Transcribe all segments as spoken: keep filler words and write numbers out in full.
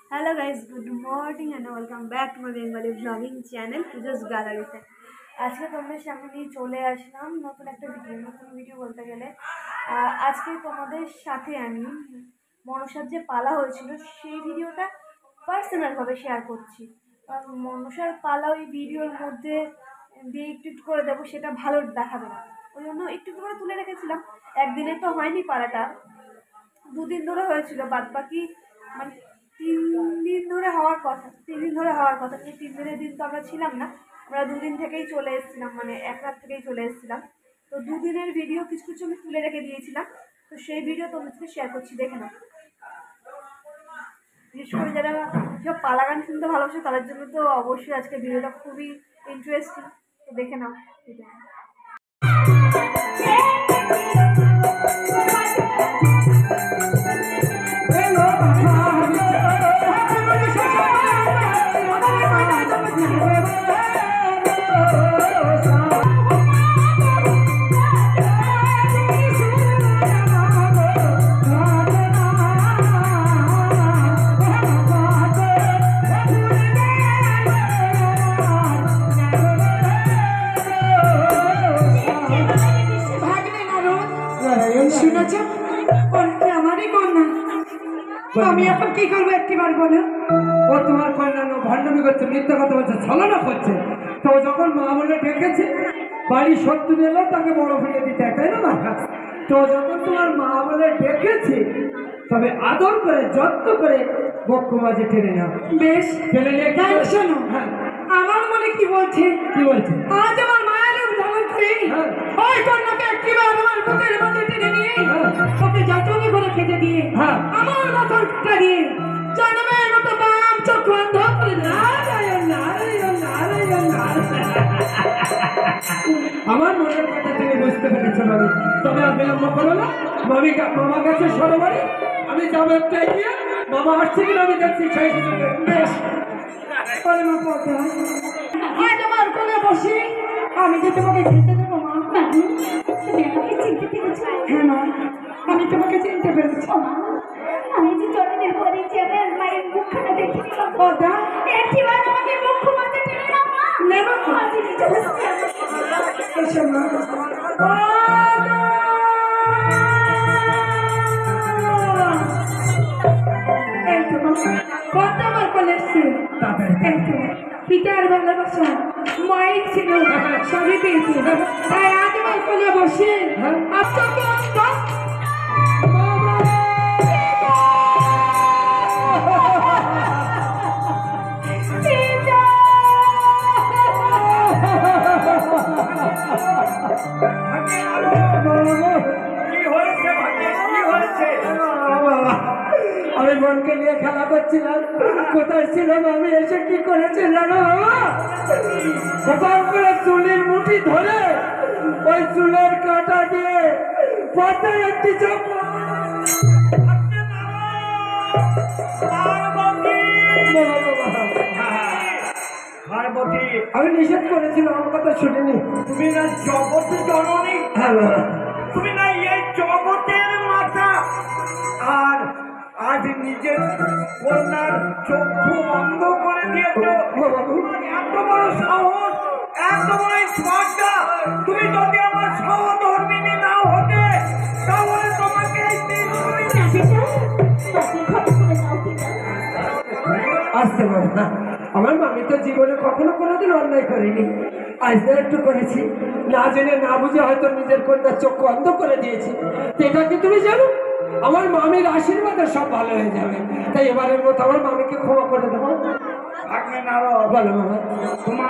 Hello guys, good morning and welcome back to my Bengali vlogging channel Pujo's Gallery তে আজকে তোমাদের সামনে নিয়ে চলে আসলাম নতুন একটা ভিডিও নতুন ভিডিও বলতে গেলে আজকে তোমাদের সাথে আমি মনসার যে পালা হয়েছিল সেই ভিডিওটা পার্সোনালভাবে শেয়ার করছি। কারণ মনসার পালা ওই ভিডিওর মধ্যে দিয়ে একটু একটু করে দেবো, সেটা ভালো দেখাবে না, ওই জন্য একটু করে তুলে রেখেছিলাম। একদিনে তো হয়নি পালাটা, দুদিন ধরে হয়েছিল, বাদ বাকি মানে তিন দিন ধরে হওয়ার কথা তিন দিন ধরে হওয়ার কথা কিন্তু তিন দিনের দিন তো আমরা ছিলাম না, আমরা দুদিন থেকেই চলে এসেছিলাম, মানে এক রাত থেকেই চলে এসেছিলাম। তো দুদিনের ভিডিও কিছু কিছু আমি তুলে রেখে দিয়েছিলাম, তো সেই ভিডিও তোমাদের সাথে শেয়ার করছি, দেখে নাও। বিশেষ করে যারা সব পালা গান শুনতে ভালোবাসে তাদের জন্য তো অবশ্যই আজকে ভিডিওটা খুবই ইন্টারেস্টিং, তো দেখে নাও ভিডিও। আমি এখন কি করবো একটিবার বলো? ও তোমার কন্যা ভান্ডামি করছে, মিথ্যা কথা বলছে, ছলনা করছে। তো যখন মা বলে ডেকেছে, বাড়ির শত্রু এলো তাকে বড় ফিরিয়ে দিতে, তাই না? তো যখন তোমার মা বলে ডেকেছে, তবে আদর করে যত্ন করে বক্ষ মাঝে টেনে নাও। বেশ টেনে নিয়ে শোনো, আমার মনে কি বলছে কি বলছে আজ আমার মায়ের উদাহরণ করে ওই কন্যাকে একটিবার আমার বুকের মধ্যে টেনে নিয়ে ওকে যতনে করে খেতে দিয়ে আমার মাথার কাটা দিয়ে জন্মের মতো বাম চোখ বন্ধ করে নারায়ণ নারায়ণ নারায়ণ নারায়ণ। আমার মনের কথা তুমি বুঝতে পেরেছো বাবু, তবে আর বিলম্ব করো না, মামি মামার কাছে সরবারি আমি যাবো একটা গিয়ে, মামা আসছে কিনা আমি দেখছি সেই সুযোগে। বেশ আজ আমার কোলে বসে আমি যে তোমাকে খেতে দেবো মা। হ্যাঁ মা, আমি তোমাকে চিনতে পেরেছি। আমি যে জন্মের পরে চেয়ারের মায়ের মুখখানা দেখে নিলাম, ওটা একটিবার আমাকে মুখ মাঝে টেনে নাও মা। নেব মাঝে নিচে বসতে এসো মা। এই তো মা, কত আমার কোলে এসছে। এই তো পিতার ভালোবাসা মায়ের ছিল, সবই পেয়েছি, তাই আজ আমার কোলে বসে আপনাকে আমি বোনকে নিয়ে খেলা করছিলাম, কোথায় ছিলাম আমি, এসে কি করেছিলাম গোপাল করে চুলের মুঠি ধরে ওই চুলের কাটা দিয়ে পাতায় একটি চোখ। আমি নিষেধ করেছিলাম, আমার কথা শুনিনি। তুমি না জগতে জননী, তুমি না এই জগতের মাতা, আর আজ নিজের কন্যার চক্ষু অন্ধ করে দিয়েছো। এত বড় সাহস, এত বড় স্পর্ধা, তুমি যদি আমার সহধর্মিনী নাও হতে তাহলে তোমাকে আসতে পারে না। আমার মামি তো জীবনে কখনো কোনোদিন অন্যায় করেনি, আজ না একটু করেছি, না জেনে না বুঝে হয়তো নিজের কন্যার চোখ অন্ধ করে দিয়েছি। এটা কি তুমি জানো? আমার মামির আশীর্বাদে সব ভালো হয়ে যাবে, তাই এবারের মতো আমার মামিকে ক্ষমা করে দেবো। বলো মামা, তোমার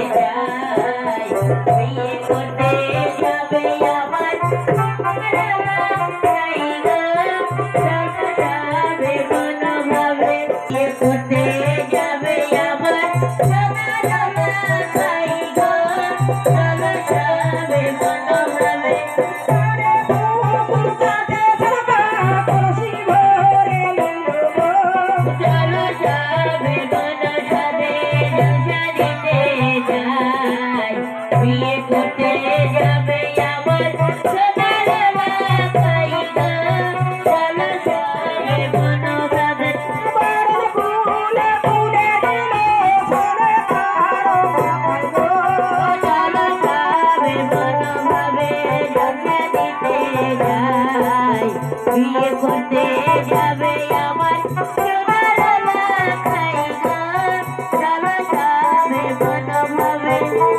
বিয়ে করতে যাবে আবার করতে যাবে আমার সোনার লাখাই গো চলো যাবে মনোভাবে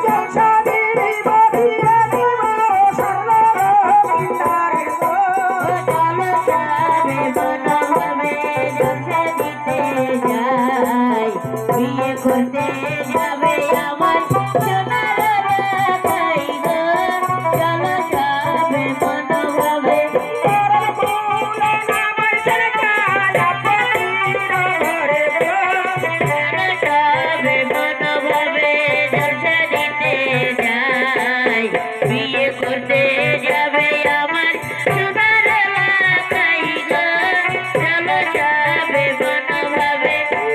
বিয়ে করতে যাবে আমার সোনার লাখাই গো চলো যাবে মনোভাবে যাবে মনোভাবে জলসা দিতে যাই বিয়ে করতে যাবে আমার সোনার লাখাই গো চলো যাবে মনোভাবে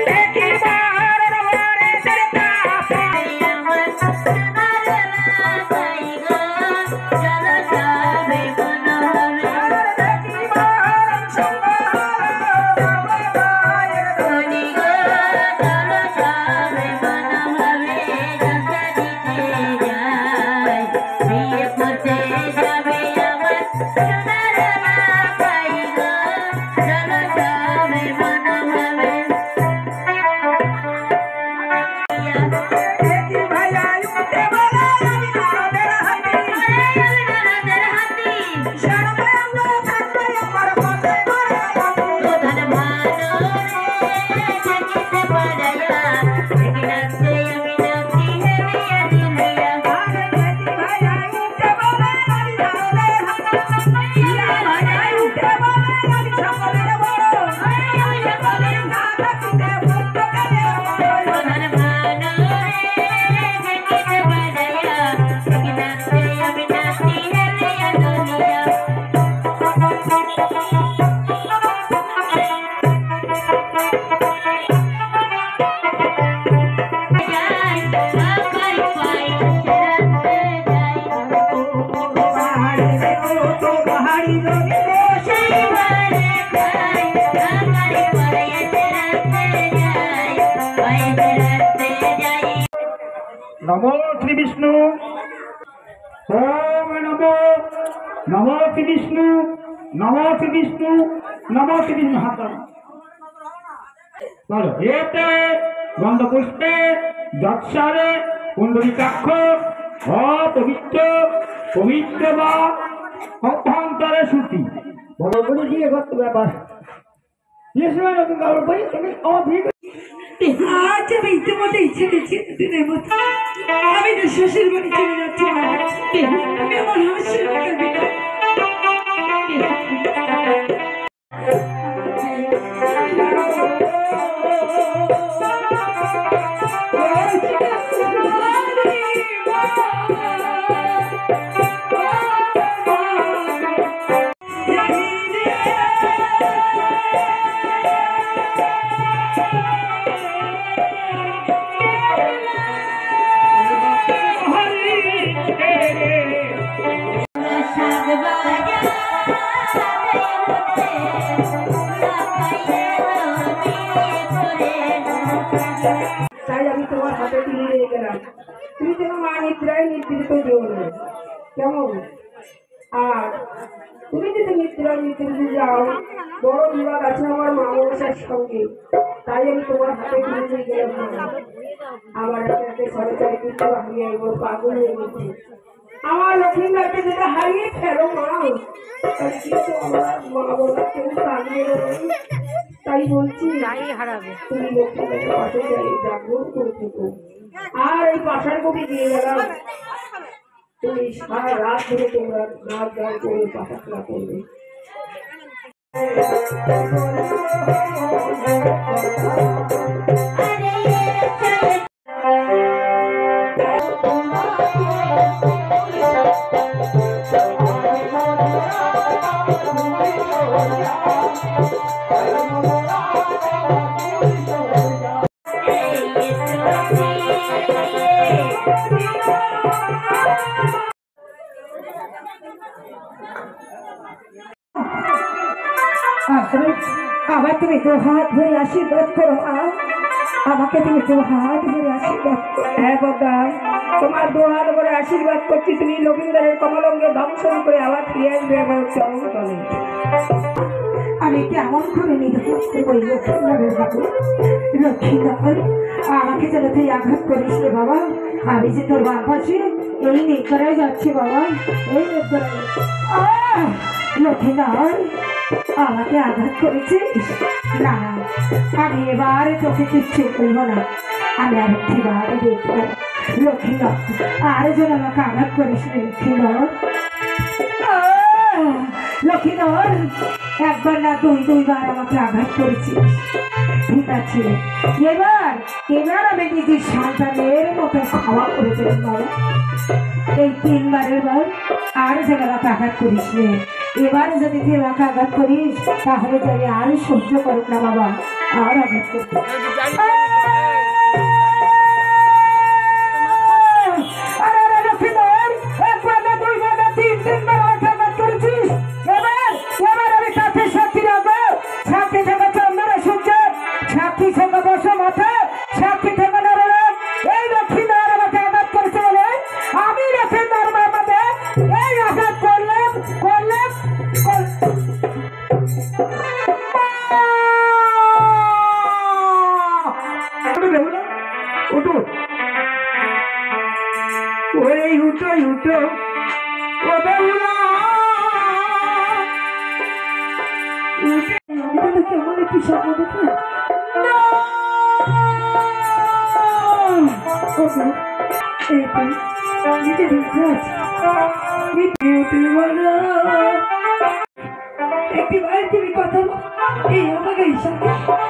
নমো শ্রী বিষ্ণু ওম নমো নমো শ্রী বিষ্ণু নমো শ্রী বিষ্ণু নমো শ্রী বিষ্ণু হাত বলো এতে গন্ধপুষ্পে যৎসারে কুণ্ডলিকাক্ষ অপবিত্র পবিত্র বা অভ্যন্তরে শ্রুতি বলো বলে দিয়ে গত ব্যাপার আজ আমি ইতিমধ্যে ইচ্ছে দিচ্ছি দিনের মতো আমি তো শ্বশুর বাড়ি চলে যাচ্ছি আমি আমার হাসির তাই আমি তোমার হাতে তুলে নিয়ে গেলাম তুমি যেন মা নিদ্রায় নিদ্রিত যেও না কেমন আর তুমি যদি নিদ্রায় নিদ্রিত যাও বড় বিবাদ আছে আমার মা মনসার সঙ্গে তাই আমি তোমার হাতে তুলে নিয়ে গেলাম আমার একটা সরকারি কিছু হারিয়ে এবার পাগল হয়ে গেছে আমার লক্ষ্মীবারকে যেটা হারিয়ে ফেলো মা কিন্তু আমার মা বলার কেউ থাকবে তাই বলছি হারাবে তুমি লক্ষ্মীবারের পাশে যাই জাগ্রত করে থেকো আর এই পাশার কবি দিয়ে গেলাম তুমি সারা রাত ধরে তোমরা নাচ গান করে পাশা খেলা করবে আবার তুমি দু হাত ধরে আশীর্বাদ করো আমাকে তুমি দু হাত ধরে আশীর্বাদ করো হ্যাঁ বাবা তোমার দু হাত ধরে আশীর্বাদ করছি তুমি লক্ষিন্দরের কমলঙ্গে ধ্বংসন করে আবার ফিরে আসবে আমার চরণ তলে আমি কেমন করে নিতে ওই লক্ষ্মীনাথের বাবু লক্ষ্মীনাথ আমাকে যেন তুই আঘাত করিস রে বাবা। আমি যে তোর বাপ আছি এই নেকড়ায় যাচ্ছে বাবা, এই নেকড়ায়। আহ লক্ষ্মীনাথ আমাকে আঘাত করেছিস? না আমি এবারে তোকে কিচ্ছু করবো না, আমি আরেকটি বারে দেখবো। লক্ষ্মীনাথ আর যেন আমাকে আঘাত করিস রে লক্ষ্মীনাথ। লক্ষ্মীধর একবার না দুই দুইবার আমাকে আঘাত করেছিস, ঠিক আছে এবার এবার আমি নিজের সন্তানের মতো খাওয়া করে দেব বাবা। এই তিনবারের বার আর যেন আমাকে আঘাত করিস নে। এবার যদি তুই আমাকে আঘাত করিস তাহলে যদি আর সহ্য করুক না বাবা, আর আঘাত করতে। একবার না দুইবার না তিন তিনবার আমাকে আঘাত করেছিস। এবার এবার আমি সাথে সাথী রাখবো, সাথী থেকে চন্দ্রের সূর্য, সাক্ষী থেকে বসে মাথা, সাক্ষী থেকে নারায়ণ। এই লক্ষ্মীনাথ আমাকে আঘাত করেছে বলে আমি লক্ষ্মীনাথ মামাতে এই আঘাত করলাম করলাম উঠো ওরে উঠো উঠো ও বেহুলা। আমি তো কেমন একটি স্বপ্ন দেখলাম। একটি বার তুমি কথা এই আমাকে হিসাবে